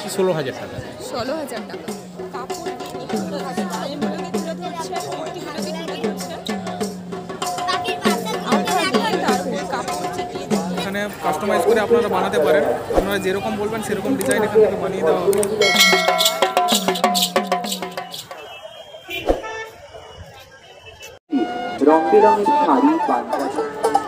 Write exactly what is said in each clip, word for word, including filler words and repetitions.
দিচ্ছি ষোলো হাজার টাকা। ষোলো হাজার টাকা। এখানে কাস্টমাইজ করে আপনারা বানাতে পারেন, আপনারা যেরকম বলবেন সেরকম ডিজাইন এখান থেকে বানিয়ে দেওয়া হবে। রং বেরঙের শাড়ি পাঞ্জাবি।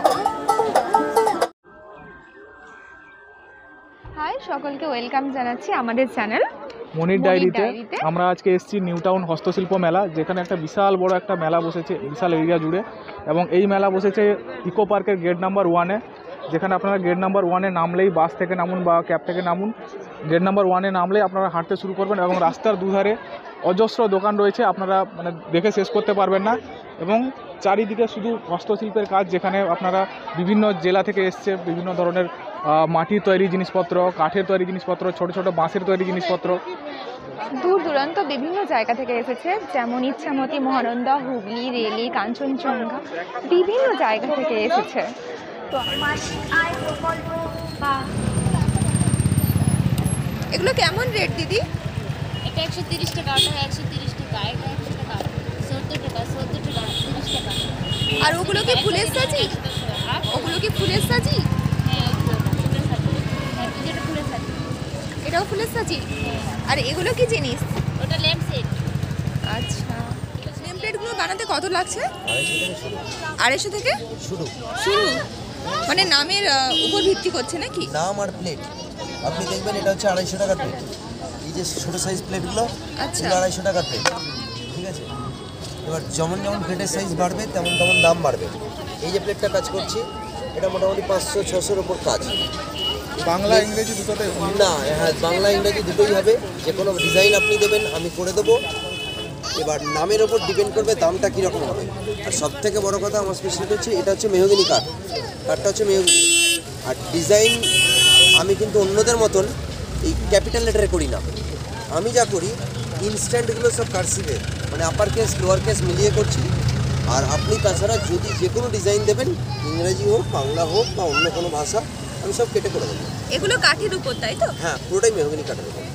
হাই সকলকে ওয়েলকাম জানাচ্ছি আমাদের চ্যানেল মনির ডায়েরিতে। আমরা আজকে এসেছি নিউ টাউন হস্তশিল্প মেলা, যেখানে একটা বিশাল বড় একটা মেলা বসেছে বিশাল এরিয়া জুড়ে, এবং এই মেলা বসেছে ইকো পার্কের গেট নাম্বার ওয়ানে, যেখানে আপনারা গেট নাম্বার ওয়ানে নামলেই বাস থেকে নামুন বা ক্যাব থেকে নামুন, গেট নাম্বার ওয়ানে নামলেই আপনারা হাঁটতে শুরু করবেন এবং রাস্তার দুধারে অজস্র দোকান রয়েছে, আপনারা মানে দেখে শেষ করতে পারবেন না। এবং চারিদিকে শুধু হস্তশিল্পের কাজ, যেখানে আপনারা বিভিন্ন জেলা থেকে এসছে বিভিন্ন ধরনের মাটির তৈরি জিনিসপত্র, কাঠের তৈরি জিনিসপত্র, ছোট ছোট বাঁশের তৈরি জিনিসপত্র, দূর দূরান্ত বিভিন্ন জায়গা থেকে এসেছে, যেমন ইচ্ছামতি, মহানন্দা, হুগলি, রেলি, কাঞ্চনজঙ্ঘা, বিভিন্ন জায়গা থেকে এসেছে। এগুলো কেমন রেট দিদি? এটা একশো তিরিশ টাকা, ওটা একশো তিরিশ টাকা, এটা একশো টাকা, সত্তর টাকা, সত্তর টাকা, তিরিশ টাকা। আর ওগুলো কি ফুলের সাজি? ওগুলো কি ফুলের সাজি? হ্যাঁ, ফুলের সাজি। হ্যাঁ, যেটা ফুলের সাজি। এটাও ফুলের সাজি। আর এগুলো কি জিনিস? ওটা ল্যাম্প সেট। আচ্ছা, নেম প্লেটগুলো বানাতে কত লাগছে? আড়াইশো থেকে শুরু শুরু, মানে নামের উপর ভিত্তি করছে নাকি? নাম আর প্লেট আপনি দেখবেন, এটা হচ্ছে আড়াইশো টাকার প্লেট। এই যে ছোটো সাইজ প্লেটগুলো আচ্ছা, এগুলো আড়াইশো টাকার প্লেট, ঠিক আছে। এবার যেমন যেমন প্লেটের সাইজ বাড়বে তেমন তেমন দাম বাড়বে। এই যে প্লেটটা কাজ করছি, এটা মোটামুটি পাঁচশো ছশোর ওপর কাজ। বাংলা ইংরেজি দুটোতে? না, হ্যাঁ, বাংলা ইংরেজি দুটোই হবে। যে কোনো ডিজাইন আপনি দেবেন আমি করে দেবো। এবার নামের ওপর ডিপেন্ড করবে দামটা কীরকম হবে। আর সব থেকে বড়ো কথা, আমার স্পেশালিটি হচ্ছে এটা হচ্ছে মেহগিনি কাঠ, কাঠটা হচ্ছে মেহগিনি। আর ডিজাইন আমি কিন্তু অন্যদের মতন এই ক্যাপিটাল লেটারে করি না। আমি যা করি ইনস্ট্যান্টগুলো সব কার্সিভে, মানে আপার কেস লোয়ার কেস মিলিয়ে করছি। আর আপনি তাছাড়া যদি যে কোনো ডিজাইন দেবেন, ইংরেজি হোক, বাংলা হোক বা অন্য কোনো ভাষা, আমি সব কেটে করে দেবো। এগুলো কাঠের উপর, তাই তো? হ্যাঁ, পুরোটাই মেহগিনি কাঠের উপর।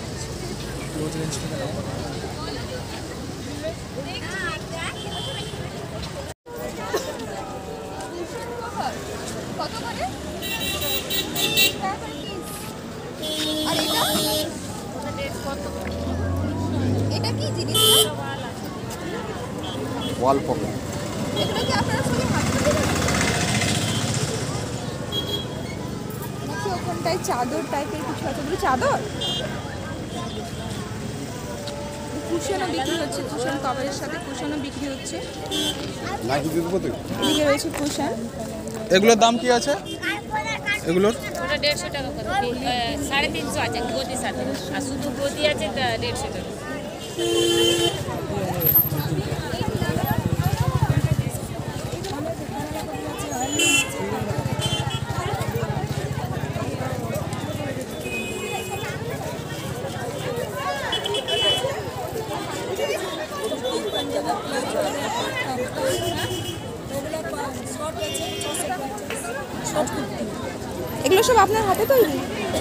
কত করে? আর এটা এটা কি জিনিস? Wall pocket. এগুলো কি আপনারা সবই হাতে তৈরি করেন? নাকি ওখানটায় চাদর টাইপের কিছু আছে? ওগুলো চাদর? কুশনও বিক্রি হচ্ছে, কুশন কভারের সাথে কুশনও বিক্রি হচ্ছে। এদিকে রয়েছে কুশন। এগুলোর দাম কি আছে? এগুলোর ওটা দেড়শো টাকা করে, সাড়ে তিনশো আছে গদি সাথে, আর শুধু গদি আছে দেড়শো টাকা। এগুলো সব আপনার হাতে তৈরি?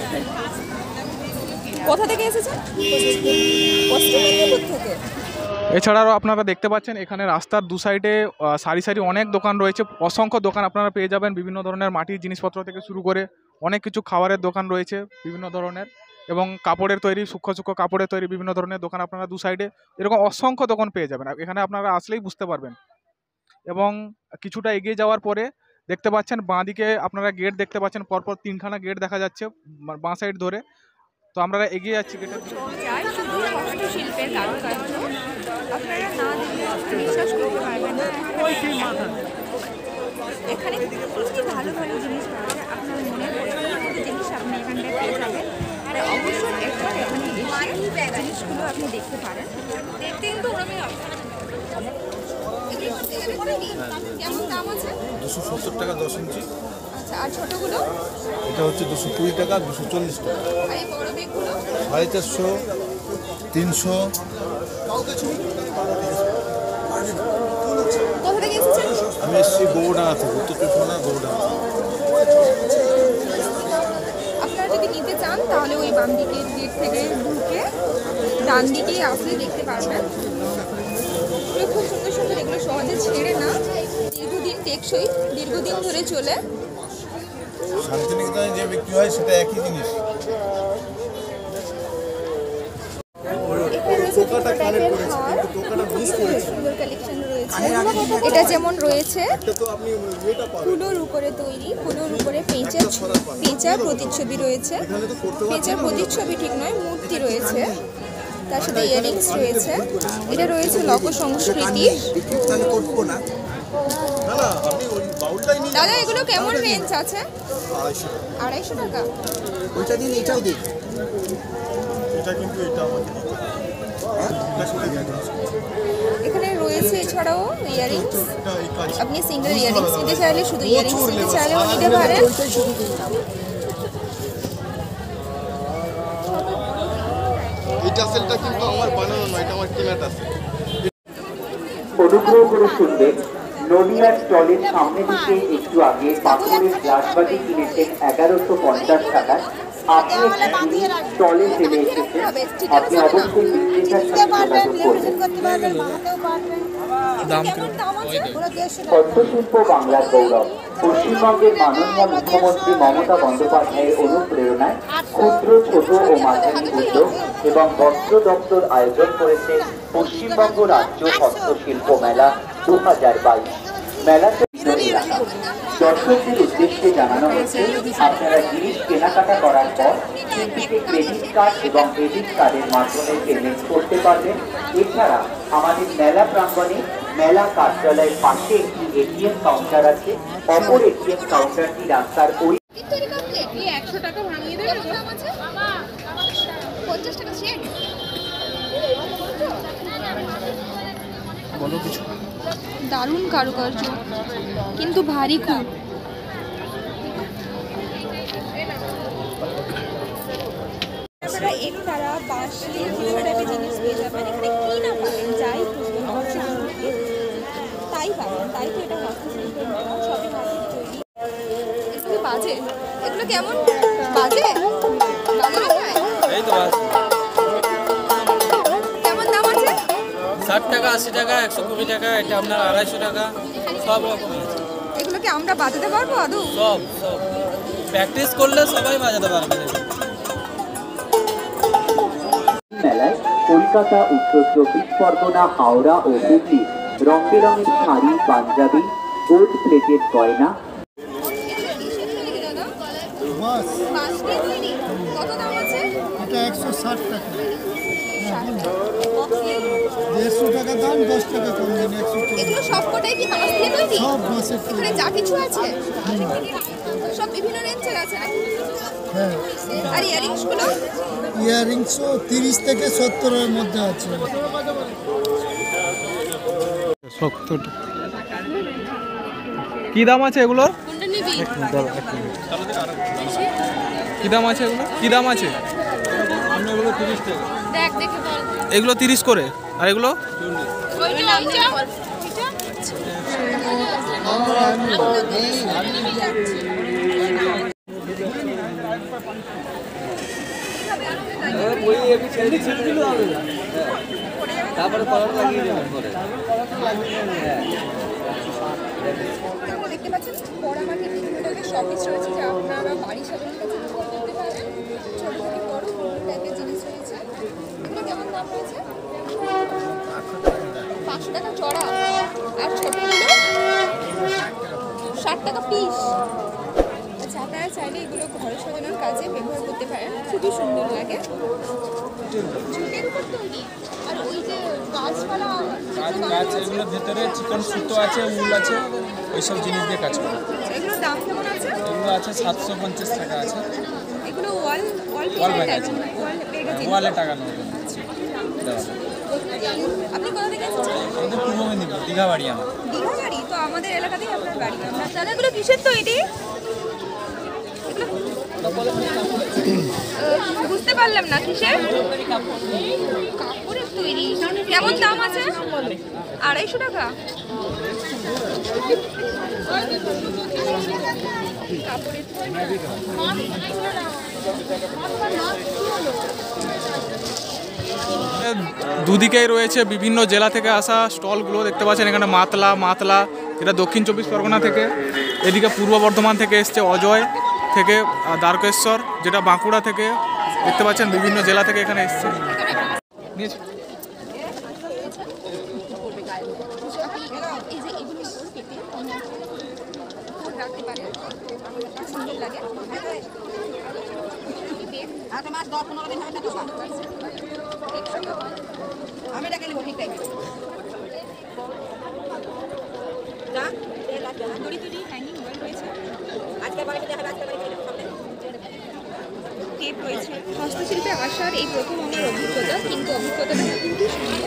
কোথা থেকে এসেছে? পশ্চিম মেদিনীপুর থেকে। এছাড়াও আপনারা দেখতে পাচ্ছেন এখানে রাস্তার দু সাইডে সারি সারি অনেক দোকান রয়েছে, অসংখ্য দোকান আপনারা পেয়ে যাবেন, বিভিন্ন ধরনের মাটির জিনিসপত্র থেকে শুরু করে অনেক কিছু খাবারের দোকান রয়েছে বিভিন্ন ধরনের, এবং কাপড়ের তৈরি, সূক্ষ্ম সূক্ষ্ম কাপড়ের তৈরি বিভিন্ন ধরনের দোকান আপনারা দু সাইডে এরকম অসংখ্য দোকান পেয়ে যাবেন। এখানে আপনারা আসলেই বুঝতে পারবেন। এবং কিছুটা এগিয়ে যাওয়ার পরে দেখতে পাচ্ছেন বাঁদিকে আপনারা গেট দেখতে পাচ্ছেন, পরপর তিনখানা গেট দেখা যাচ্ছে বাঁ সাইড ধরে। তো আমরা এগিয়ে যাচ্ছি গেটের দিকে। শিল্পের কারুকার্য আপনারা না দেখলে বিশ্বাস করতে পারবেন না। এখানে খুবই ভালো ভালো জিনিস পাওয়া যায়, আপনার মনের পছন্দের জিনিস আপনি এখানটায় পেয়ে যাবেন। আর অবশ্যই একবার এখানে এসে জিনিসগুলো আপনি দেখতে পারেন। দেখতে কিন্তু ওরকমই কেমন দাম আছে? দুশো সত্তর টাকা দশ ইঞ্চি। আচ্ছা, আর ছোটোগুলো? এটা হচ্ছে দুশো কুড়ি টাকা, দুশো চল্লিশ টাকা। আর এই বড় বেগগুলো? সাড়ে চারশো, তিনশো। কোথা থেকে এসেছেন? আমি এসেছি গৌড়া থেকে, উত্তর চব্বিশ পরগনা গৌড়া। আপনারা যদি নিতে চান চান তাহলে ওই বাম দিকের গেট থেকে ঢুকে ডান দিকেই আসলে দেখতে পারবেন। এগুলো খুব সুন্দর সুন্দর, এগুলো সহজে ছেড়ে না, দীর্ঘদিন টেকসই, দীর্ঘদিন ধরে চলে। শান্তিনিকেতনে যে বিক্রি হয় সেটা একই জিনিস। সুন্দর কালেকশন রয়েছে। এটা যেমন রয়েছে ফুলোর উপরে তৈরি, ফুলোর উপরে পেঁচা পেঁচার প্রতিচ্ছবি রয়েছে, পেঁচার প্রতিচ্ছবি ঠিক নয়, মূর্তি রয়েছে, তার সাথে ইয়ারিংস রয়েছে। এটা রয়েছে লোক সংস্কৃতি। দাদা এগুলো কেমন রেঞ্জ আছে? আড়াইশো টাকা। ওইটা দিন, এটাও দিন। এখানে রয়েছে এছাড়াও ইয়ারিংস, আপনি সিঙ্গেল ইয়ারিংস নিতে চাইলে, শুধু ইয়ারিংস নিতে চাইলেও নিতে পারেন। অনুগ্রহ করে শুনবেন, নদিয়ার স্টলের সামনে থেকে একটু আগে পাথরের গ্লাসবাটি কিনেছেন এগারোশো পঞ্চাশ টাকায়। আপনি একটি জিনিস স্টলে ফেলে এসেছেন, আপনি অবশ্যই বিক্রেতার সাথে যোগাযোগ করবেন। হস্তশিল্প বাংলার গৌরব। পশ্চিমবঙ্গের মাননীয় মুখ্যমন্ত্রী মমতা বন্দ্যোপাধ্যায়ের অনুপ্রেরণায় ক্ষুদ্র, ছোট ও মাঝারি উদ্যোগ এবং বস্ত্র দপ্তর আয়োজন করেছে পশ্চিমবঙ্গ রাজ্য হস্তশিল্প মেলা দু হাজার বাইশ। মেলাতে দর্শকদের উদ্দেশ্যে জানানো হচ্ছে, আপনারা জিনিস কেনাকাটা করার পর সেটিকে ক্রেডিট কার্ড এবং ডেবিট কার্ডের মাধ্যমে পেমেন্ট করতে পারবেন। এছাড়া আমাদের মেলা প্রাঙ্গণে মেলা কার্যালয়ের পাশে একটি এটিএম কাউন্টার আছে। অপর এটিএম কাউন্টারটি রাস্তার ওই একশো টাকা ভাঙিয়ে দেবে, পঞ্চাশ টাকা শেয়ার। বলো কিছু। দারুণ কারুকার্য, কিন্তু ভারী খুব। আপনারা একতারা, বাঁশি, বিভিন্ন টাইপের জিনিস পেয়ে যাবেন। এখানে কি না পাবেন, যাই খুঁজবেন অবশ্যই তাই পাবেন। তাই তো এটা হস্তশিল্প মেলা, সবই হাতের তৈরি। এগুলো বাজে, এগুলো কেমন বাজে? কেমন দাম আছে? ষাট টাকা, আশি টাকা, একশো কুড়ি টাকা, এটা আপনার আড়াইশো টাকা, সব রকম আছে। এগুলো কি আমরা বাজাতে পারবো আদৌ? সব সব প্র্যাকটিস করলে সবাই বাজাতে পারবে। মেলায় কলকাতা, উত্তর চব্বিশ পরগনা, হাওড়া ও হুগলি রং বেরঙের শাড়ি, পাঞ্জাবি, গোল্ড প্লেটেড গয়না, কত দাম আছে? এটা একশো ষাট টাকা, দেড়শো টাকা দাম, দশ টাকা কম দিন, একশো এগুলো সবকটাই কি বাঁশ দিয়ে তৈরি? সব বাঁশের এখানে যা কিছু আছে সব বিভিন্ন রেঞ্জের আছে নাকি? হ্যাঁ। আর ইয়ারিংস গুলো? ইয়াররিংসও তিরিশ থেকে সত্তরের মধ্যে আছে। সত্তর। কি দাম আছে এগুলোর? কি দাম আছে এগুলো? কি দাম আছে? এগুলো তিরিশ টাকা। দেখ দেখে বল। এগুলো তিরিশ করে, আর এগুলো ওইটা ওইটা তারপরে কলার লাগিয়ে দেবেন পরে। দেখতে পাচ্ছেন পোড়ামাটির বিভিন্ন টাইপের শপিস রয়েছে, যা আপনারা বাড়ি সাজানোর কাছে ব্যবহার করতে পারেন। ছোট থেকে বড় বিভিন্ন টাইপের জিনিস রয়েছে। এগুলো কেমন দাম রয়েছে? পাঁচশো টাকা জোড়া। আর ছোটগুলো ষাট টাকা পিস। আচ্ছা, আপনারা চাইলে এগুলো ঘরে সাজানোর কাজে ব্যবহার করতে পারেন, খুবই সুন্দর লাগে। ঝুটের উপর তৈরি। আর ওই যে গাছপালা, কাজ কাজ এগুলোর ভেতরে চিকন সুতো আছে, উল আছে, ওইসব জিনিস দিয়ে কাজ করে। এগুলোর দাম কেমন আছে? এগুলো আছে সাতশো পঞ্চাশ টাকা আছে। এগুলো wall wall wall page magazine. Wall magazine. ওয়ালে টাকা নেবে। আপনি কোথা থেকে এসেছেন? আমাদের পূর্ব মেদিনীপুর, দীঘা বাড়ি আমার। দীঘা বাড়ি? তো আমাদের এলাকাতেই আপনার বাড়ি। আমরা দাদাগুলো কিসের তৈরি? আহ, বুঝতে পারলাম না, কিসের? কাপড়ের তৈরি। কেমন দাম আছে? আড়াইশো টাকা। কাপড়ের তৈরি। দুদিকেই রয়েছে বিভিন্ন জেলা থেকে আসা স্টলগুলো দেখতে পাচ্ছেন। এখানে মাতলা মাতলা এটা দক্ষিণ চব্বিশ পরগনা থেকে, এদিকে পূর্ব বর্ধমান থেকে এসছে অজয় থেকে, দ্বারকেশ্বর যেটা বাঁকুড়া থেকে, দেখতে পাচ্ছেন বিভিন্ন জেলা থেকে এখানে এসছে। হস্তশিল্পে আসার এই প্রথম আমার অভিজ্ঞতা, কিন্তু অভিজ্ঞতাটা খুবই সুন্দর।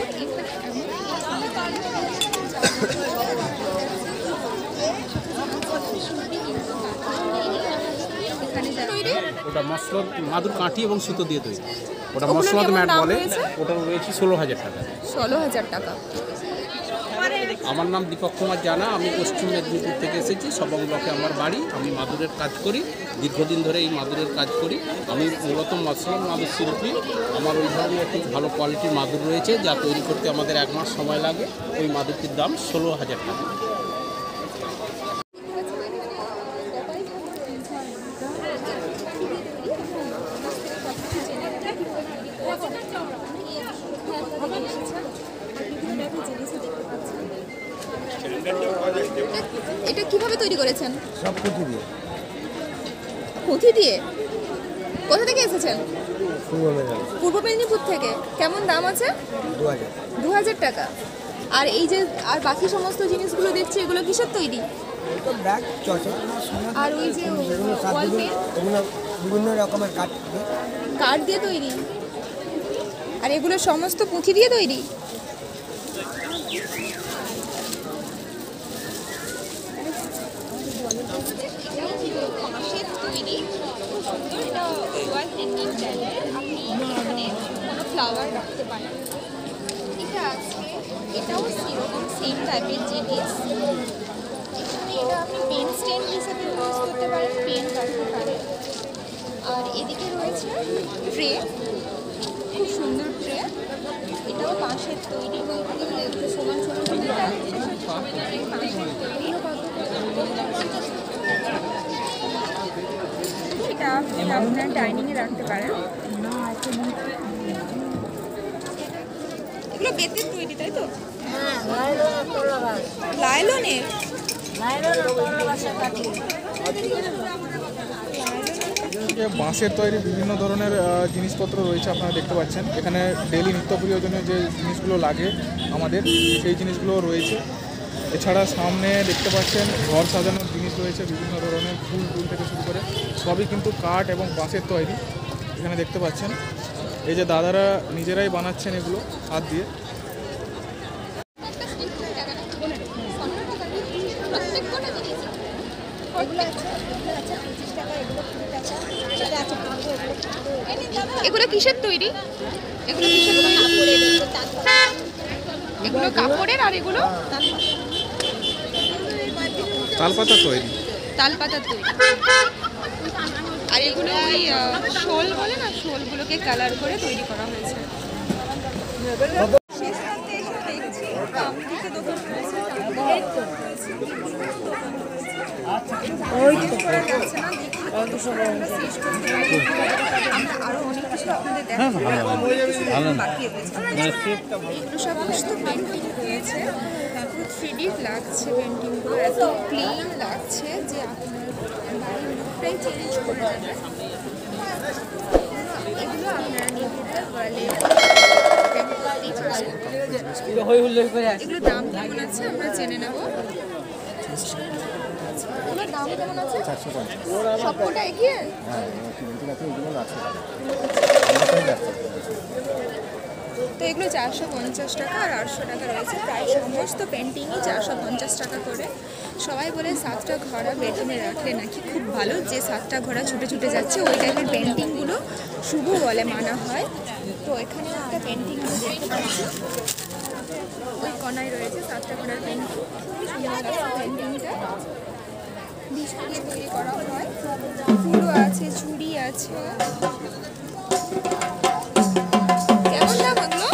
ওটা মশলা মাদুর কাঠি এবং সুতো দিয়ে তৈরি, ওটা মশলাদ ম্যাট বলে। ওটা রয়েছে ষোলো হাজার টাকা। ষোলো হাজার টাকা। আমার নাম দীপক কুমার জানা, আমি পশ্চিম মেদিনীপুর থেকে এসেছি। সবং ব্লকে আমার বাড়ি। আমি মাদুরের কাজ করি, দীর্ঘদিন ধরে এই মাদুরের কাজ করি। আমি মূলত মশলাদ মাদুর শিল্পী। আমার ওই ধরনের একটি ভালো কোয়ালিটির মাদুর রয়েছে, যা তৈরি করতে আমাদের এক মাস সময় লাগে। ওই মাদুরটির দাম ষোলো হাজার টাকা। এটা কিভাবে তৈরি করেছেন? সব পুঁথি দিয়ে। পুঁথি দিয়ে? কোথা থেকে এসেছেন? পূর্ব মেদিনীপুর। পূর্ব মেদিনীপুর থেকে। কেমন দাম আছে? দু হাজার। দু হাজার টাকা। আর এই যে আর বাকি সমস্ত জিনিসগুলো দেখছি, এগুলো কিসের তৈরি? ব্যাগ, চশমা আর ওই যে ওয়াল পেন, এগুলো বিভিন্ন রকমের কাঠ দিয়ে। কাঠ দিয়ে তৈরি। আর এগুলো সমস্ত পুঁথি দিয়ে তৈরি? বাঁশের তৈরি, খুব সুন্দর। এটা ওয়াল হ্যাঙ্গিং টাইপের। আপনি এখানে কোনো ফ্লাওয়ার রাখতে পারেন। এটা আছে, এটাও সেরকম সেম টাইপের জিনিস। এখানে এটা আপনি পেন স্ট্যান্ড হিসেবে ইউজ করতে পারেন, পেন রাখতে পারেন। আর এদিকে রয়েছে ট্রে, খুব সুন্দর ট্রে। এটাও বাঁশের তৈরি। একটু সমান সমান এটা আপনি আপনার ডাইনিংয়ে রাখতে পারেন। এগুলো বেতের তৈরি, তাই তো? লাইলনের? বাঁশের তৈরি বিভিন্ন ধরনের জিনিসপত্র রয়েছে, আপনারা দেখতে পাচ্ছেন। এখানে ডেলি নিত্য প্রয়োজনীয় যে জিনিসগুলো লাগে আমাদের, সেই জিনিসগুলো রয়েছে। এছাড়া সামনে দেখতে পাচ্ছেন ঘর সাজানোর জিনিস রয়েছে, বিভিন্ন ধরনের ফুল ফুল থেকে শুরু করে সবই কিন্তু কাঠ এবং বাঁশের তৈরি। এখানে দেখতে পাচ্ছেন এই যে দাদারা নিজেরাই বানাচ্ছেন এগুলো হাত দিয়ে। এগুলো কিসের তৈরি? এগুলো কিসের তৈরি? এগুলো কাপড়ের। আর এগুলো তালপাতা তৈরি। তালপাতার তৈরি। আর এগুলো ওই শোল বলে না, শোলগুলোকে কালার করে তৈরি করা হয়েছে। আরো অনেক কিছু আপনাদের দেখাবো, বাকি রয়েছে। এগুলো সমস্ত পেন্টিং হয়েছে, থ্রি ডি লাগছে পেন্টিংগুলো, এত ক্লিন লাগছে যে আপনার বাড়ির লুকটাই চেঞ্জ করে যাবে। এগুলো আপনারা নিজেদের ওয়ালে এগুলো দাম কেমন আছে আমরা জেনে নেব। এগুলোর দাম কেমন আছে? সবকটা এগিয়ে তো এগুলো চারশো পঞ্চাশ টাকা আর আটশো টাকা রয়েছে। প্রায় সমস্ত পেন্টিংই চারশো পঞ্চাশ টাকা করে। সবাই বলে সাতটা ঘোড়া বেডরুমে রাখলে নাকি খুব ভালো, যে সাতটা ঘোড়া ছুটে ছুটে যাচ্ছে ওই টাইপের পেন্টিংগুলো শুভ বলে মানা হয়। তো এখানে একটা পেন্টিং দেখতে পাচ্ছি, ওই কণায় রয়েছে সাতটা ঘোড়ার পেন্টিং। খুবই সুন্দর লাগছে পেন্টিংটা। বিষ্ণু দিয়ে তৈরি করা হয়। ফুলও আছে, চুড়ি আছে। কেমন দাম এগুলো?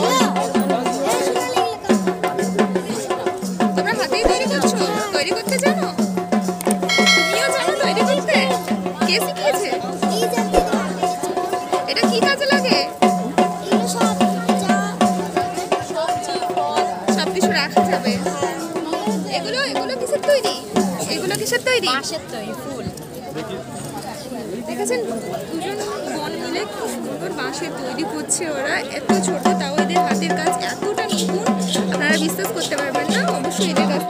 তোমরা হাতেই তৈরি করছো? তৈরি করতে জানো? তুমিও জানো তৈরি করতে? কে শিখিয়েছে? এটা কি কাজে লাগে? সব কিছু রাখা যাবে। এগুলো এগুলো কিসের তৈরি? এগুলো কিসের তৈরি? বাঁশের তৈরি ফুল। দেখেছেন দুজন বোন মিলে কি সুন্দর বাঁশের তৈরি করছে ওরা। এত ছোট, তাও এদের হাতের কাজ এতটা নিপুণ, আপনারা বিশ্বাস করতে পারবেন না। অবশ্যই এদের কাজ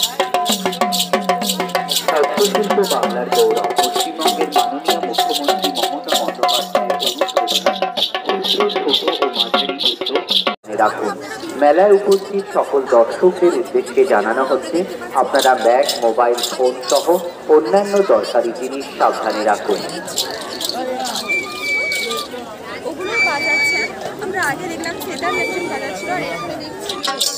হস্তশিল্প বাংলার গৌরব। পশ্চিমবঙ্গের মাননীয় মুখ্যমন্ত্রী মমতা বন্দ্যোপাধ্যায়ের অনুপ্রেরণায় ক্ষুদ্র, ছোট ও মাঝারি উদ্যোগ রাখুন। মেলায় উপস্থিত সকল দর্শকদের উদ্দেশ্যে জানানো হচ্ছে, আপনারা ব্যাগ, মোবাইল ফোন সহ অন্যান্য দরকারি জিনিস সাবধানে রাখুন। ওগুলো বাজাচ্ছে। আমরা আগে দেখলাম সেটার একজন বাজাচ্ছিল, আর এখানে দেখছি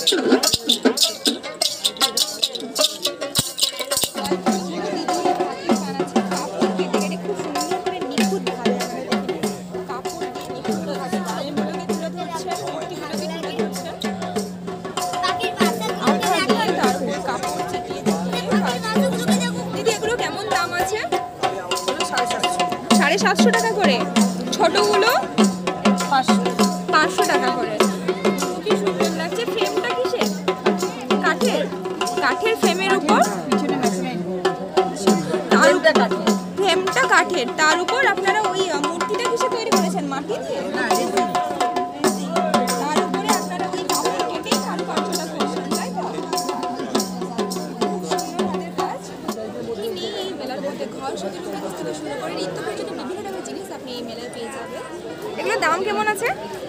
সাড়ে সাতশো টাকা করে, ছোটগুলো পাঁচশো টাকা করে। কি সুন্দর লাগছে। ফ্রেমটা কিসের? কাঠের। কাঠের ফ্রেমের উপর ফ্রেমটা কাঠের, তার উপর আপনারা ওই মূর্তিটা কিসে তৈরি করেছেন? মাটি দিয়ে? তার উপরে আপনারা ওই কাপড় কেটেই কারুকার্যটা করছেন, তাই তো? খুব সুন্দর হাতের কাজ। কি নেই এই মেলার মধ্যে? ঘর সজ্জার কাছ থেকে শুরু করে নিত্য প্রয়োজনীয় বিভিন্ন রকমের জিনিস আপনি এই মেলায় পেয়ে যাবেন। এগুলোর দাম কেমন আছে?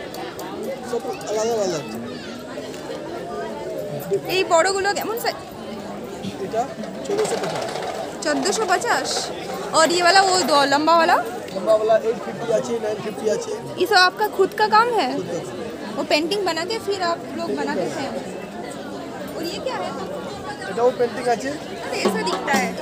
এই বড়গুলো কেমন? चौदह सौ पचास। और ये वाला वो दो लंबा वाला लंबा वाला आठ सौ पचास है, नौ सौ पचास है। ये सब आपका खुद का काम है? वो पेंटिंग बना के फिर आप लोग बनाते हैं? और ये क्या है? এটা ও পেন্টিং আছে। अरे ऐसा दिखता है।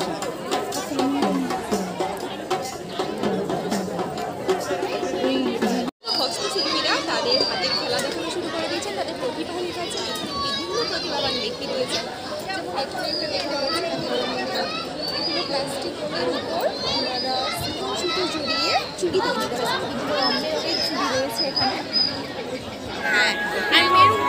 হস্তশিল্পীরা তাদের হাতের খেলা দেখানো শুরু করে দিয়েছেন, তাদের প্রতিভা দেখাচ্ছেন। এখানে বিভিন্ন প্রতিভাবান ব্যক্তি রয়েছেন। যেমন এখানে একটা দেখতে পাচ্ছেন, এখানে প্লাস্টিকের উপর ওনারা সুতো জড়িয়ে চুড়ি তৈরি করেছেন। বিভিন্ন রঙের অনেক চুড়ি রয়েছে এখানে। হ্যাঁ, আর মেরুন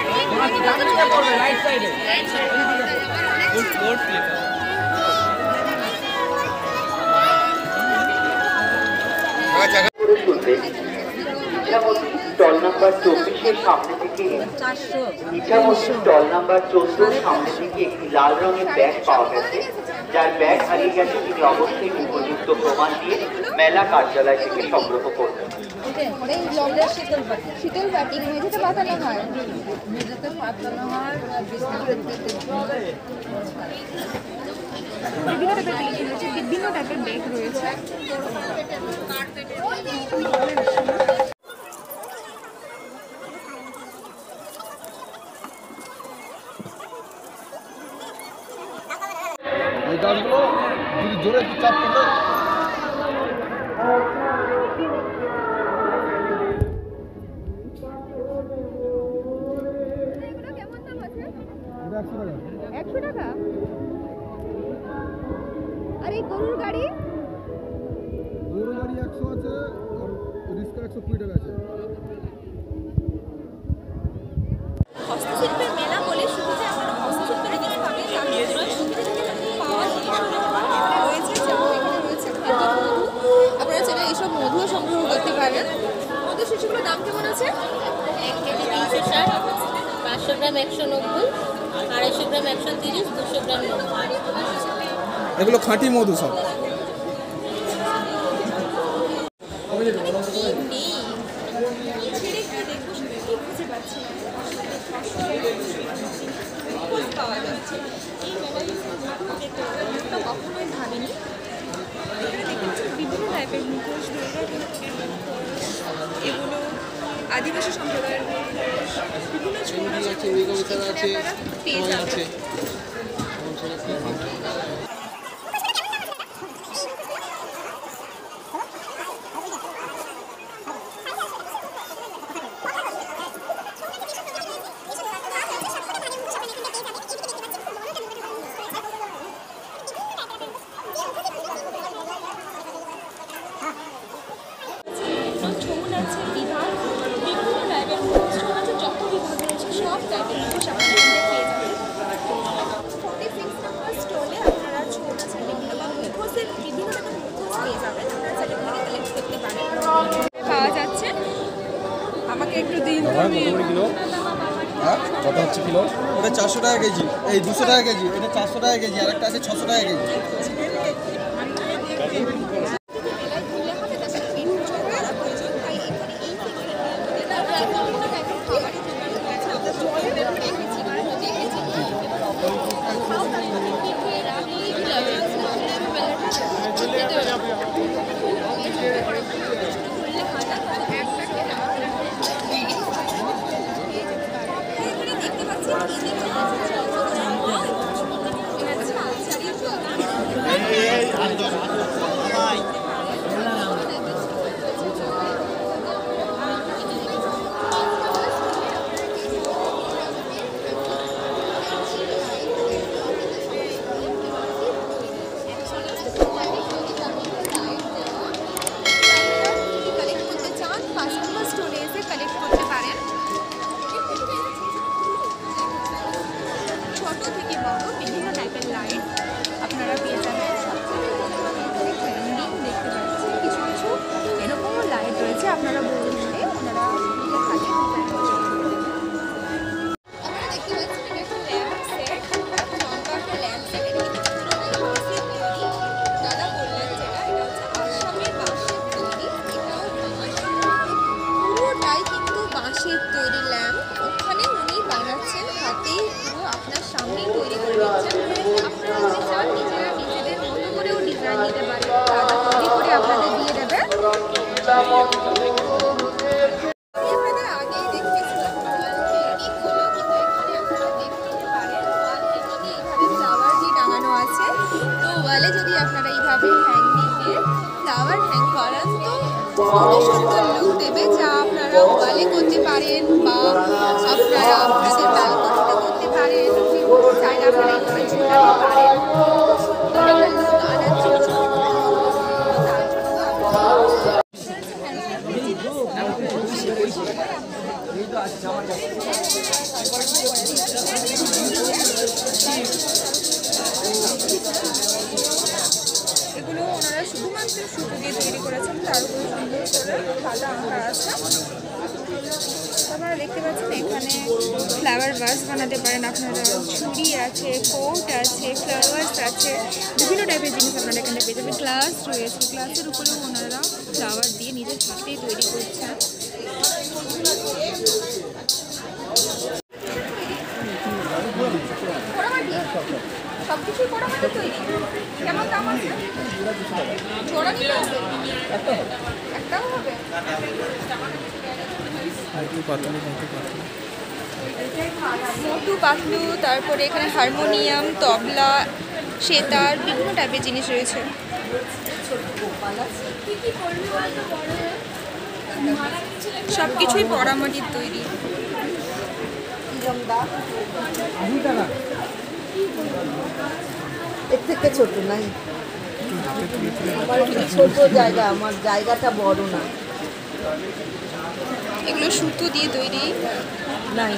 ইছামতি স্টল নাম্বার চব্বিশের সামনে থেকে ইছামতি স্টল নাম্বার চোদ্দোর সামনে থেকে একটি লাল রঙের ব্যাগ পাওয়া গেছে। যার ব্যাগ হারিয়ে গেছে তিনি অবশ্যই উপযুক্ত প্রমাণ দিয়ে মেলা কার্যালয় থেকে সংগ্রহ করবেন। শীতল বাটি মেঝেতে পাতানো হয়। মেঝেতে পাতানো হয়, বিভিন্ন টাইপের ব্যাগ রয়েছে, বিভিন্ন টাইপের ব্যাগ রয়েছে। এই গাছগুলো যদি জোরে একটু চাপ করলে কেমন দাম আছে? একশো টাকা। একশো টাকা। আর এই গরুর গাড়ি? গরু গাড়ি একশো আছে, আর রিক্সা একশো কুড়ি টাকা আছে। হস্তশিল্পের মেলা বলে শুধু যে আমরা হস্তশিল্পের জিনিস পাবেন তা নয়, পাওয়া জিনিস রয়েছে। যেমন এখানে রয়েছে খাদ্য মধু, আপনারা চাইলে এইসব মধুও সংগ্রহ করতে পারেন। মধু শিশুগুলোর দাম কেমন আছে? এক কেজি তিনশো ষাট, পাঁচশো গ্রাম একশো নব্বই, আড়াইশো গ্রাম একশো তিরিশ, দুশো গ্রাম নব্বই। এগুলো খাঁটি মধু সব। কখনোই ভাবিনি। বিভিন্ন টাইপের মুখোশ, এগুলো আদিবাসী সম্প্রদায়ের মুখোশ, বিভিন্ন ছোট পেয়ে যাবে। আমাকে একটু দিন কিলো হ্যাঁ কত হচ্ছে কিলো? ওটা চারশো টাকা কেজি, এই দুশো টাকা কেজি, এটা চারশো টাকা কেজি, আর একটা আছে ছশো টাকা কেজি। আপনারা বলুন ওনারা দাদা বললেন যেটা এটা হচ্ছে আসামের বাঁশের তৈরি, এটাও পুরোটাই কিন্তু বাঁশের তৈরি ল্যাম্প। ওখানে উনি বানাচ্ছেন হাতেই, পুরো আপনার সামনেই তৈরি করে দিচ্ছেন। আপনারা যদি চান নিজেরা নিজেদের মতো করেও ডিজাইন দিতে পারেন, দাদা তৈরি করে আপনাদের দিয়ে দেবে। যদি আপনারা এইভাবে হ্যাঙ্গিংয়ে ফ্লাওয়ার হ্যাং করান তো খুবই সুন্দর লুক দেবে, যা আপনারা ওয়ালে করতে পারেন বা আপনারা আপনাদের ব্যালকনিতে করতে পারেন, চাইলে আপনারা এইভাবে ঝুলাতে পারেন। সুন্দর একটা লুক আনার জন্য এগুলো ওনারা শুধুমাত্র সুতো দিয়ে তৈরি করেছেন, তার উপরে সুন্দর করে সাদা আঁকা আছে। আপনারা দেখতে পাচ্ছেন এখানে ফ্লাওয়ার ভাস বানাতে পারেন আপনারা, ছুরি আছে, কোট আছে, ফ্লাওয়ার্স আছে, বিভিন্ন টাইপের জিনিস আপনারা এখানে পেয়ে যাবেন। গ্লাস রয়েছে, গ্লাসের উপরেও ওনারা ফ্লাওয়ার দিয়ে নিজের হাতেই তৈরি করছেন। সব কিছুই পোড়ামাটি তৈরি। কেমন দাম আছে? জোড়া নিলে হবে? একটাও হবে? মোটু পাতলু, তারপরে এখানে হারমোনিয়াম, তবলা, সেতার, বিভিন্ন টাইপের জিনিস রয়েছে। সব কিছুই পোড়ামাটির তৈরি। এর থেকে ছোট নাই, আমার ছোট জায়গা, আমার জায়গাটা বড় না। এগুলো সুতো দিয়ে তৈরি নাই,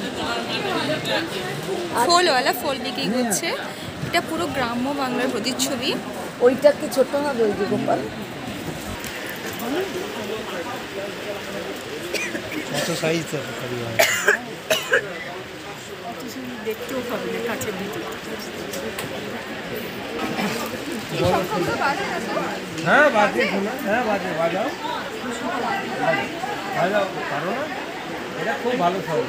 ফোলওয়ালা ফোল বিক্রি করছে। এটা পুরো গ্রাম্য বাংলার প্রতিচ্ছবি। ওইটা কি ছোট হবে? ওই যে গোপাল কত সাইজ দেখতেও পাবে না কাছের ভিতরে। হ্যাঁ বাজে, হ্যাঁ বাজে, বাজাও বাজাও, পারো না? এটা খুব ভালো শব্দ।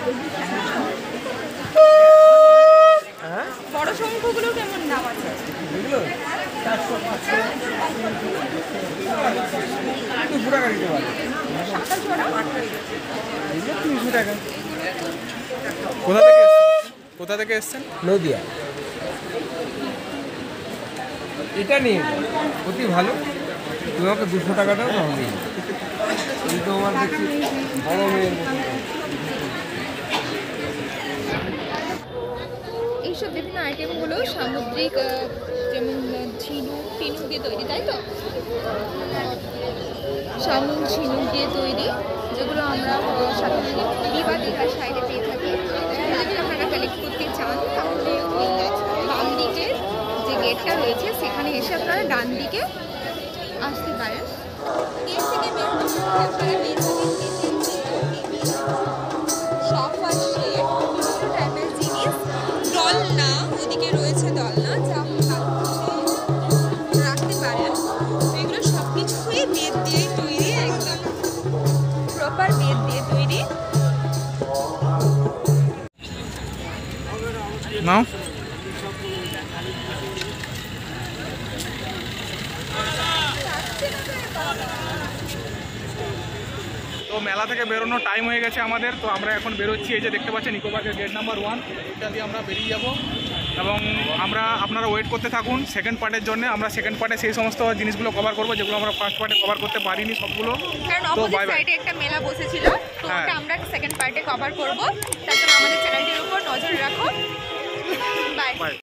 হ্যাঁ বড় শঙ্খগুলো কেমন দাম আছে? এগুলো চারশো পাঁচশো দুশো টাকা দিতে পারে, এগুলো তিনশো টাকা। কোথা থেকে এসছেন? কোথা থেকে এসছেন? নদিয়া। এটা নিয়ে অতি ভালো, তুমি আমাকে দুশো টাকা দাও তাহলে কিন্তু আমার দেখছি বড় মেয়ের মতো। এইসব বিভিন্ন আইটেমগুলো সামুদ্রিক, যেমন ঝিনুক টিনুক দিয়ে তৈরি, তাই তো? শামুক ঝিনুক দিয়ে তৈরি, যেগুলো আমরা সাধারণত পুরী বা দীঘার সাইডে পেয়ে থাকি। সেগুলো যদি আপনারা কালেক্ট করতে চান তাহলে ওই বাম দিকে যে গেটটা রয়েছে সেখানে এসে আপনারা ডান দিকে আসতে পারেন। গেট থেকে বের হতে আপনারা বের হবেন সোফা সেট, বিভিন্ন টাইপের জিনিস, দোলনা, ওদিকে রয়েছে দোলনা যা আপনি বাথরুমে রাখতে পারেন। এগুলো সব কিছুই বেত দিয়ে তৈরি, একদম প্রপার বেত দিয়ে তৈরি। নাও তো মেলা থেকে বেরোনোর টাইম হয়ে গেছে আমাদের, তো আমরা এখন বেরোচ্ছি। এই যে দেখতে পাচ্ছেন ইকো পার্কের গেট নাম্বার ওয়ান, এটা দিয়ে আমরা বেরিয়ে যাব এবং আমরা আপনারা ওয়েট করতে থাকুন সেকেন্ড পার্টের জন্য। আমরা সেকেন্ড পার্টে সেই সমস্ত জিনিসগুলো কভার করবো যেগুলো আমরা ফার্স্ট পার্টে কভার করতে পারিনি সবগুলো। কারণ তো অপোজিট বাই বাই। সাইডে একটা মেলা বসেছিল, তো হ্যাঁ। ওটা আমরা সেকেন্ড পার্টে কভার করব। তার জন্য আমাদের চ্যানেলটির উপর নজর রাখো। বাই।